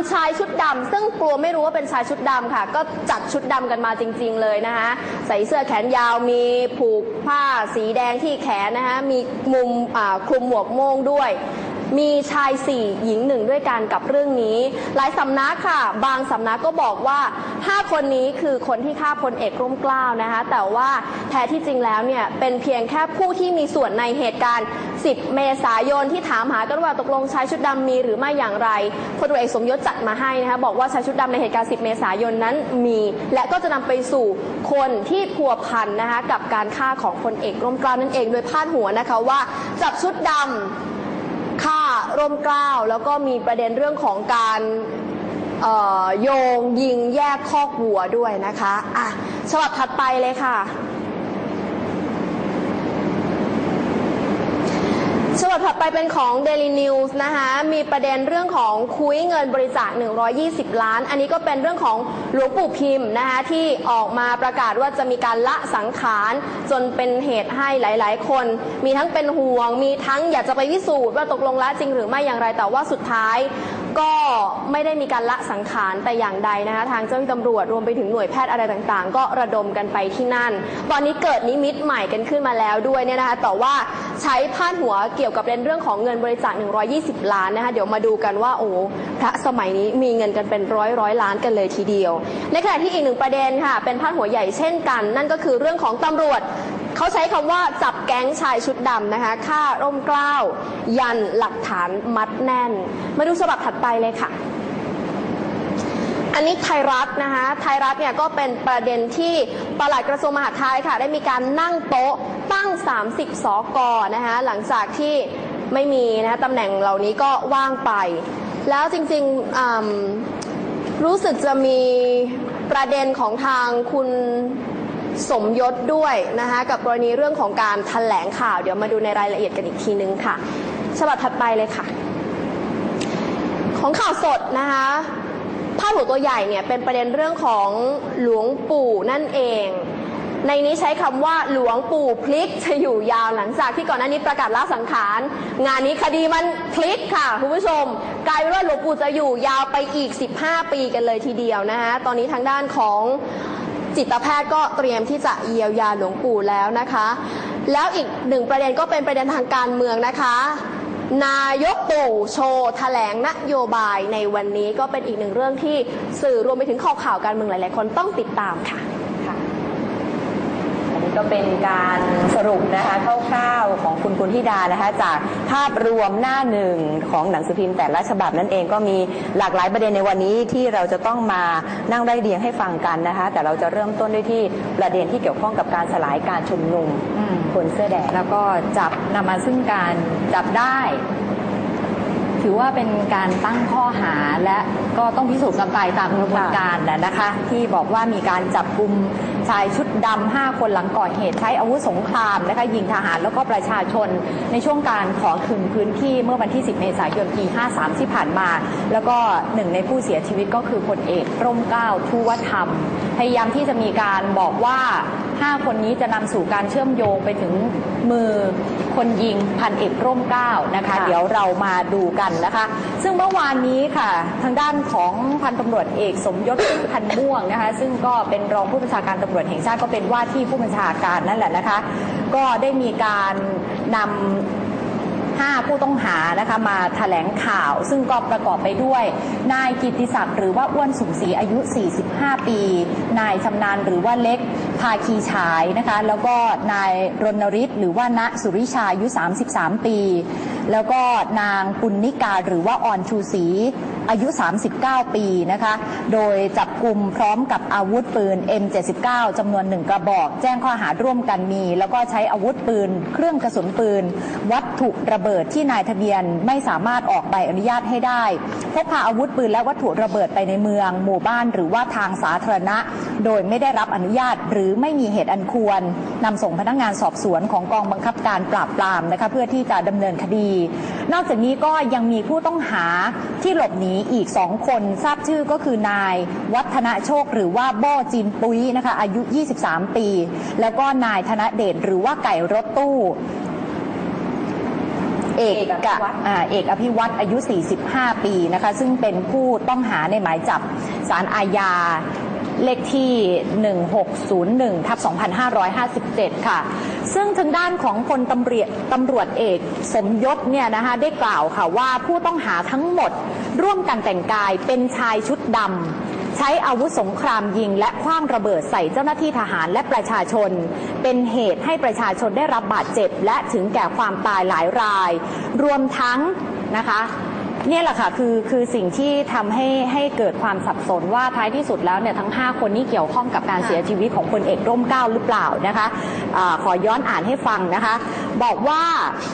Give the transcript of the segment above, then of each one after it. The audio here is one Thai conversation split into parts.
ชายชุดดำซึ่งกลัวไม่รู้ว่าเป็นชายชุดดำค่ะก็จัดชุดดำกันมาจริงๆเลยนะคะใส่เสื้อแขนยาวมีผูกผ้าสีแดงที่แขนนะคะมีมุมคลุมหมวกโม่งด้วยมีชาย4หญิง1ด้วยกันกับเรื่องนี้หลายสำนักค่ะบางสำนักก็บอกว่า5คนนี้คือคนที่ฆ่าพลเอกร่มเกล้านะคะแต่ว่าแท้ที่จริงแล้วเนี่ยเป็นเพียงแค่ผู้ที่มีส่วนในเหตุการณ์10 เมษายนที่ถามหากันว่าตกลงชายชุดดำมีหรือไม่อย่างไรพลเอกสมยศจัดมาให้นะคะบอกว่าชายชุดดำในเหตุการณ์10 เมษายนนั้นมีและก็จะนำไปสู่คนที่พัวพันนะคะกับการฆ่าของพลเอกร่มเกล้านั่นเองโดยพาดหัวนะคะว่าจับชุดดำฆ่าร่มเกล้าแล้วก็มีประเด็นเรื่องของการโยงยิงแยกคอกวัวด้วยนะคะฉบับถัดไปเลยค่ะฉบับถัดไปเป็นของ Daily News นะคะมีประเด็นเรื่องของคุยเงินบริจาค120 ล้านอันนี้ก็เป็นเรื่องของหลวงปู่พิมพ์นะคะที่ออกมาประกาศว่าจะมีการละสังขารจนเป็นเหตุให้หลายๆคนมีทั้งเป็นห่วงมีทั้งอยากจะไปพิสูจน์ว่าตกลงละจริงหรือไม่อย่างไรแต่ว่าสุดท้ายก็ไม่ได้มีการละสังขารแต่อย่างใดนะคะทางเจ้าหน้าที่ตำรวจรวมไปถึงหน่วยแพทย์อะไรต่างๆก็ระดมกันไปที่นั่นตอนนี้เกิดนิมิตใหม่กันขึ้นมาแล้วด้วยเนี่ยนะคะแต่ว่าใช้พาดหัวเกี่ยวกับเรื่องของเงินบริจาค120 ล้านนะคะเดี๋ยวมาดูกันว่าโอ้พระสมัยนี้มีเงินกันเป็นร้อยล้านกันเลยทีเดียวในขณะที่อีกหนึ่งประเด็นค่ะเป็นพาดหัวใหญ่เช่นกันนั่นก็คือเรื่องของตำรวจเขาใช้คำว่าจับแก๊งชายชุดดำนะคะฆ่าร่มเกล้ายันหลักฐานมัดแน่นมาดูฉบับถัดไปเลยค่ะอันนี้ไทยรัฐนะคะไทยรัฐเนี่ยก็เป็นประเด็นที่ปลัดกระทรวงมหาดไทยค่ะได้มีการนั่งโต๊ะตั้ง30 สก.นะคะหลังจากที่ไม่มีนะคะตำแหน่งเหล่านี้ก็ว่างไปแล้วจริงๆรู้สึกจะมีประเด็นของทางคุณสมยศด้วยนะคะกับกรณีเรื่องของการแถลงข่าวเดี๋ยวมาดูในรายละเอียดกันอีกทีนึงค่ะฉบับถัดไปเลยค่ะของข่าวสดนะคะพาดหัวตัวใหญ่เนี่ยเป็นประเด็นเรื่องของหลวงปู่นั่นเองในนี้ใช้คำว่าหลวงปู่พลิกจะอยู่ยาวหลังจากที่ก่อนหน้านี้ประกาศละสังขารงานนี้คดีมันพลิกค่ะคุณผู้ชมกลายเป็นว่าหลวงปู่จะอยู่ยาวไปอีก15 ปีกันเลยทีเดียวนะคะตอนนี้ทางด้านของจิตแพทย์ก็เตรียมที่จะเยียวยาหลวงปู่แล้วนะคะแล้วอีกหนึ่งประเด็นก็เป็นประเด็นทางการเมืองนะคะนายกตู่โชว์แถลงนโยบายในวันนี้ก็เป็นอีกหนึ่งเรื่องที่สื่อรวมไปถึงข่าวการเมืองหลายๆคนต้องติดตามค่ะอันนี้ก็เป็นการสรุปนะคะคร่าวๆของคุณธิดานะคะจากภาพรวมหน้าหนึ่งของหนังสือพิมพ์แต่ละฉบับนั่นเองก็มีหลากหลายประเด็นในวันนี้ที่เราจะต้องมานั่งไล่เรียงให้ฟังกันนะคะแต่เราจะเริ่มต้นด้วยที่ประเด็นที่เกี่ยวข้องกับการสลายการชุมนุมคนเสื้อแดงแล้วก็นำมาซึ่งการจับได้ถือว่าเป็นการตั้งข้อหาและก็ต้องพิสูจน์กันไปตามกระบวนการนะคะที่บอกว่ามีการจับกุมชายชุดดำ5 คนหลังก่อเหตุใช้อาวุธสงครามนะคะยิงทหารแล้วก็ประชาชนในช่วงการขอคืนพื้นที่เมื่อวันที่10 เมษายน ปี53ที่ผ่านมาแล้วก็หนึ่งในผู้เสียชีวิตก็คือพลเอกร่มเกล้าทุวธรรมพยายามที่จะมีการบอกว่า5 คนนี้จะนำสู่การเชื่อมโยงไปถึงมือคนยิงพันเอกร่มเกล้านะคะเดี๋ยวเรามาดูกันนะคะซึ่งเมื่อวานนี้ค่ะทางด้านของพันตำรวจเอกสมยศพันม่วงนะคะซึ่งก็เป็นรองผู้บัญชาการตำรวจแห่งชาติก็เป็นว่าที่ผู้บัญชาการนั่นแหละนะคะก็ได้มีการนำ5 ผู้ต้องหานะคะมาแถลงข่าวซึ่งก็ประกอบไปด้วยนายกิตติศักดิ์หรือว่าอ้วนสุขศรีอายุ45 ปีนายชำนาญหรือว่าเล็กภาคีฉายนะคะแล้วก็นายรณฤทธิ์หรือว่าณสุริชาอายุ33 ปีแล้วก็นางปุณณิกาหรือว่าอ่อนชูศรีอายุ39 ปีนะคะโดยจับกุมพร้อมกับอาวุธปืน M79 จำนวน1 กระบอกแจ้งข้อหาร่วมกันมีแล้วก็ใช้อาวุธปืนเครื่องกระสุนปืนวัตถุระเบิดที่นายทะเบียนไม่สามารถออกใบอนุญาตให้ได้พกพาอาวุธปืนและวัตถุระเบิดไปในเมืองหมู่บ้านหรือว่าทางสาธารณะโดยไม่ได้รับอนุญาตหรือไม่มีเหตุอันควรนำส่งพนักงานสอบสวนของกองบังคับการปราบปรามนะคะเพื่อที่จะดำเนินคดีนอกจากนี้ก็ยังมีผู้ต้องหาที่หลบหนีอีก2 คนทราบชื่อก็คือนายวัฒนโชคหรือว่าโบ้จีนปุ้ยนะคะอายุ23 ปีแล้วก็นายธนเดชหรือว่าไก่รถตู้เอกอภิวัตรอายุ 45 ปีนะคะซึ่งเป็นผู้ต้องหาในหมายจับศาลอาญาเลขที่ 1601/2557 ค่ะซึ่งทางด้านของพลตำรวจเอกสมยศเนี่ยนะคะได้กล่าวค่ะว่าผู้ต้องหาทั้งหมดร่วมกันแต่งกายเป็นชายชุดดำใช้อาวุธสงครามยิงและขว้างระเบิดใส่เจ้าหน้าที่ทหารและประชาชนเป็นเหตุให้ประชาชนได้รับบาดเจ็บและถึงแก่ความตายหลายรายรวมทั้งนะคะเนี่ยแหละค่ะคือสิ่งที่ทำให้เกิดความสับสนว่าท้ายที่สุดแล้วเนี่ยทั้ง5คนนี้เกี่ยวข้องกับการเสียชีวิตของพลเอกร่มเกล้าหรือเปล่านะคะขอย้อนอ่านให้ฟังนะคะบอกว่า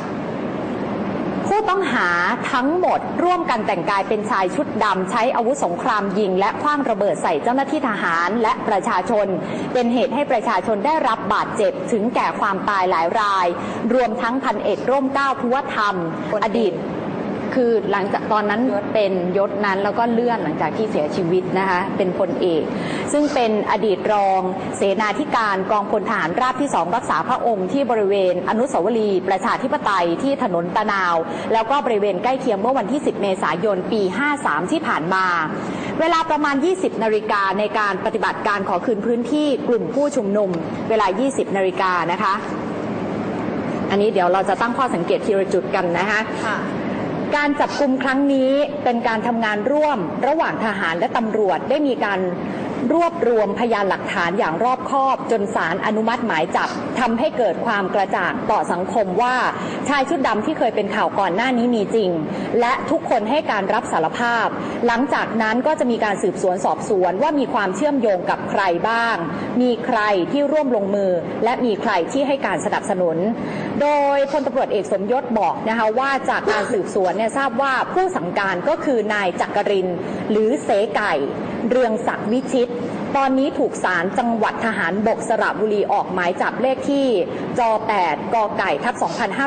ผู้ต้องหาทั้งหมดร่วมกันแต่งกายเป็นชายชุดดำใช้อาวุธสงครามยิงและขว้างระเบิดใส่เจ้าหน้าที่ทหารและประชาชนเป็นเหตุให้ประชาชนได้รับบาดเจ็บถึงแก่ความตายหลายรายรวมทั้งพันเอกร่มเกล้าภูวธรรมอดีตคือหลังจากตอนนั้นเป็นยศนั้นแล้วก็เลื่อนหลังจากที่เสียชีวิตนะคะเป็นพลเอกซึ่งเป็นอดีตรองเสนาธิการกองพลทหารราบที่2รักษาพระองค์ที่บริเวณอนุสาวรีย์ประชาธิปไตยที่ถนนตะนาวแล้วก็บริเวณใกล้เคียงเมื่อวันที่10 เมษายนปี 53ที่ผ่านมาเวลาประมาณ 20 นาฬิกาในการปฏิบัติการขอคืนพื้นที่กลุ่มผู้ชุมนุมเวลา 20 นาฬิกานะคะอันนี้เดี๋ยวเราจะตั้งข้อสังเกตทีละจุดกันนะคะการจับกุมครั้งนี้เป็นการทำงานร่วมระหว่างทหารและตำรวจได้มีการรวบรวมพยานหลักฐานอย่างรอบคอบจนศาลอนุมัติหมายจับทำให้เกิดความกระจ่างต่อสังคมว่าชายชุดดำที่เคยเป็นข่าวก่อนหน้านี้มีจริงและทุกคนให้การรับสารภาพหลังจากนั้นก็จะมีการสืบสวนสอบสวนว่ามีความเชื่อมโยงกับใครบ้างมีใครที่ร่วมลงมือและมีใครที่ให้การสนับสนุนโดยพลตำรวจเอกสมยศบอกนะคะว่าจากการสืบสวนเนี่ยทราบว่าผู้สั่งการก็คือนายจักรินทร์หรือเสไก่เรืองศักดิ์วิชิตตอนนี้ถูกศาลจังหวัดทหารบกสระบุรีออกหมายจับเลขที่จ8 กไก่ทับ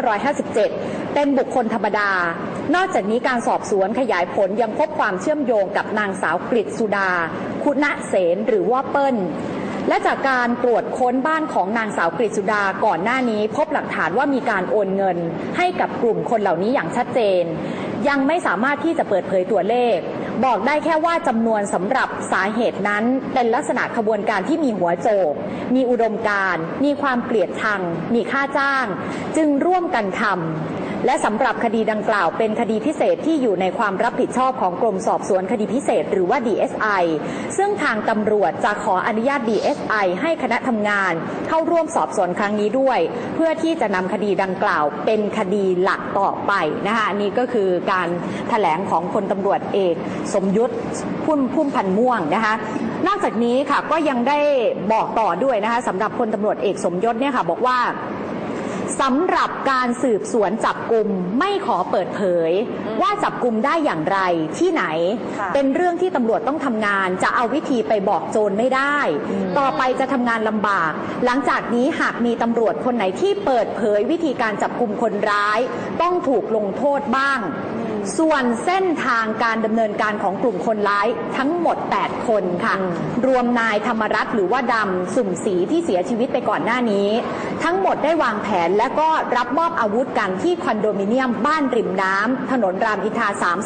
2557เป็นบุคคลธรรมดานอกจากนี้การสอบสวนขยายผลยังพบความเชื่อมโยงกับนางสาวกฤษสุดาคุณเสนหรือว่าเปิ้ลและจากการตรวจค้นบ้านของนางสาวกฤษสุดาก่อนหน้านี้พบหลักฐานว่ามีการโอนเงินให้กับกลุ่มคนเหล่านี้อย่างชัดเจนยังไม่สามารถที่จะเปิดเผยตัวเลขบอกได้แค่ว่าจำนวนสำหรับสาเหตุนั้นเป็นลักษณะขบวนการที่มีหัวโจกมีอุดมการณ์มีความเกลียดชังมีค่าจ้างจึงร่วมกันทำและสำหรับคดีดังกล่าวเป็นคดีพิเศษที่อยู่ในความรับผิดชอบของกรมสอบสวนคดีพิเศษหรือว่า DSI ซึ่งทางตำรวจจะขออนุญาต DSI ให้คณะทำงานเข้าร่วมสอบสวนครั้งนี้ด้วยเพื่อที่จะนำคดีดังกล่าวเป็นคดีหลักต่อไปนะคะนี่ก็คือการแถลงของพลตำรวจเอกสมยศพุ่มพันธ์ม่วงนะคะนอกจากนี้ค่ะก็ยังได้บอกต่อด้วยนะคะสำหรับพลตำรวจเอกสมยศเนี่ยค่ะบอกว่าสำหรับการสืบสวนจับกุมไม่ขอเปิดเผยว่าจับกุมได้อย่างไรที่ไหนเป็นเรื่องที่ตำรวจต้องทำงานจะเอาวิธีไปบอกโจรไม่ได้ต่อไปจะทำงานลำบากหลังจากนี้หากมีตำรวจคนไหนที่เปิดเผยวิธีการจับกุมคนร้ายต้องถูกลงโทษบ้างส่วนเส้นทางการดำเนินการของกลุ่มคนร้ายทั้งหมด8คนค่ะรวมนายธรรมรัตน์หรือว่าดำสุ่มศรีที่เสียชีวิตไปก่อนหน้านี้ทั้งหมดได้วางแผนและก็รับมอบอาวุธกันที่คอนโดมิเนียมบ้านริมน้ำถนนรามอินทรา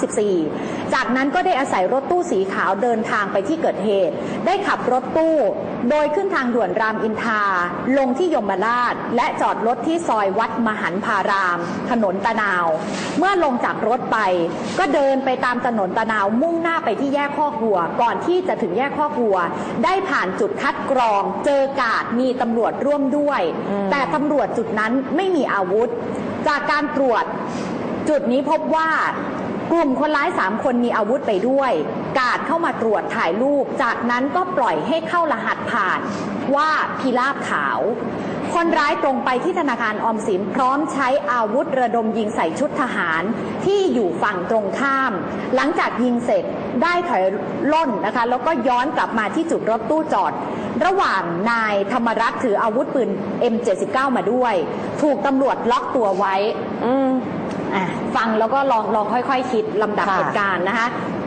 34จากนั้นก็ได้อาศัยรถตู้สีขาวเดินทางไปที่เกิดเหตุได้ขับรถตู้โดยขึ้นทางด่วนรามอินทราลงที่ยมราชและจอดรถที่ซอยวัดมหันพารามถนนตะนาวเมื่อลงจากรถไปก็เดินไปตามถนนตะนาวมุ่งหน้าไปที่แยกคอกวัวก่อนที่จะถึงแยกคอกวัวได้ผ่านจุดคัดกรองเจอกาดมีตำรวจร่วมด้วยแต่ตำรวจจุดนั้นไม่มีอาวุธจากการตรวจจุดนี้พบว่ากลุ่มคนร้าย3คนมีอาวุธไปด้วยกาดเข้ามาตรวจถ่ายรูปจากนั้นก็ปล่อยให้เข้ารหัสผ่านว่าพิราบขาวคนร้ายตรงไปที่ธนาคารออมสินพร้อมใช้อาวุธระดมยิงใส่ชุดทหารที่อยู่ฝั่งตรงข้ามหลังจากยิงเสร็จได้ถอยล่นนะคะแล้วก็ย้อนกลับมาที่จุดรถตู้จอดระหว่างนายธรรมรัตน์ถืออาวุธปืน M79 มาด้วยถูกตำรวจล็อกตัวไว้ฟังแล้วก็ลองค่อยๆคิดลำดับเหตุการณ์นะคะ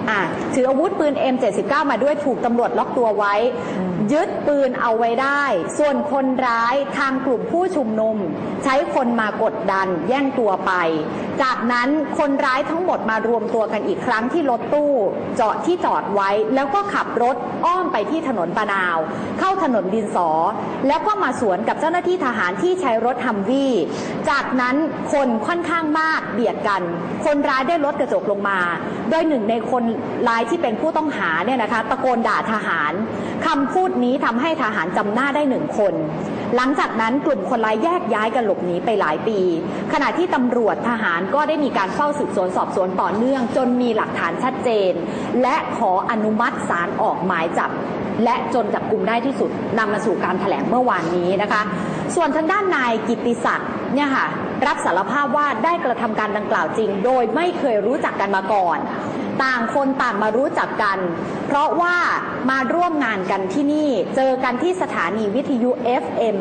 ถืออาวุธปืน M79 มาด้วยถูกตำรวจล็อกตัวไว้ยึดปืนเอาไว้ได้ส่วนคนร้ายทางกลุ่มผู้ชุมนุมใช้คนมากดดันแย่งตัวไปจากนั้นคนร้ายทั้งหมดมารวมตัวกันอีกครั้งที่รถตู้ที่จอดไว้แล้วก็ขับรถอ้อมไปที่ถนนปะนาวเข้าถนนดินสอแล้วก็มาสวนกับเจ้าหน้าที่ทหารที่ใช้รถฮัมวี่จากนั้นคนค่อนข้างมากเบียดกันคนร้ายได้ลดกระจกลงมาโดยหนึ่งในคนร้ายที่เป็นผู้ต้องหาเนี่ยนะคะตะโกนด่าทหารคำพูดนี้ทำให้ทหารจำหน้าได้1 คนหลังจากนั้นกลุ่มคนร้ายแยกย้ายกันหลบหนีไปหลายปีขณะที่ตำรวจทหารก็ได้มีการเฝ้าสืบสวนสอบสวนต่อเนื่องจนมีหลักฐานชัดเจนและขออนุมัติศาลออกหมายจับและจนจับกุมได้ที่สุดนำมาสู่การแถลงเมื่อวานนี้นะคะส่วนทางด้านนายกิตติศักดิ์เนี่ยค่ะรับสารภาพว่าได้กระทำการดังกล่าวจริงโดยไม่เคยรู้จักกันมาก่อนต่างคนต่างมารู้จักกันเพราะว่ามาร่วมงานกันที่นี่เจอกันที่สถานีวิทยุ FM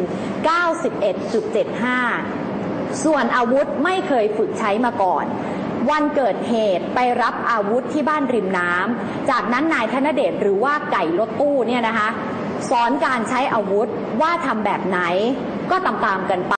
91.75 ส่วนอาวุธไม่เคยฝึกใช้มาก่อนวันเกิดเหตุไปรับอาวุธที่บ้านริมน้ำจากนั้นนายธนเดชหรือว่าไก่รถตู้เนี่ยนะคะสอนการใช้อาวุธว่าทำแบบไหนก็ตามๆกันไป